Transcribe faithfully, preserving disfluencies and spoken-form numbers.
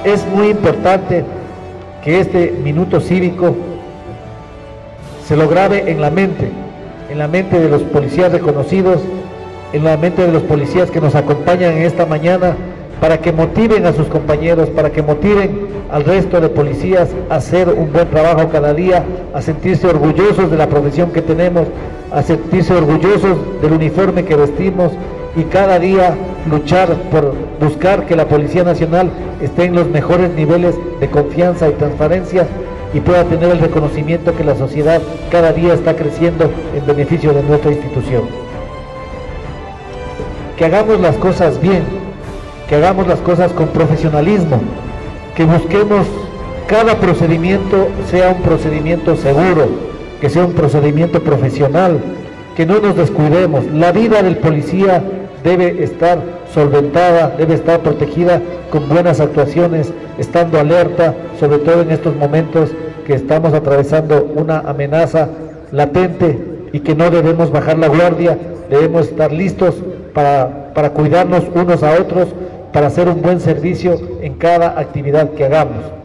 es muy importante que este minuto cívico se lo grabe en la mente, en la mente de los policías reconocidos, en la mente de los policías que nos acompañan en esta mañana, para que motiven a sus compañeros, para que motiven al resto de policías a hacer un buen trabajo cada día, a sentirse orgullosos de la profesión que tenemos, a sentirse orgullosos del uniforme que vestimos y cada día luchar por buscar que la Policía Nacional esté en los mejores niveles de confianza y transparencia y pueda tener el reconocimiento que la sociedad cada día está creciendo en beneficio de nuestra institución. Que hagamos las cosas bien, que hagamos las cosas con profesionalismo, que busquemos cada procedimiento sea un procedimiento seguro, que sea un procedimiento profesional, que no nos descuidemos. La vida del policía debe estar solventada, debe estar protegida con buenas actuaciones, estando alerta, sobre todo en estos momentos que estamos atravesando una amenaza latente y que no debemos bajar la guardia, debemos estar listos para, para cuidarnos unos a otros, para hacer un buen servicio en cada actividad que hagamos.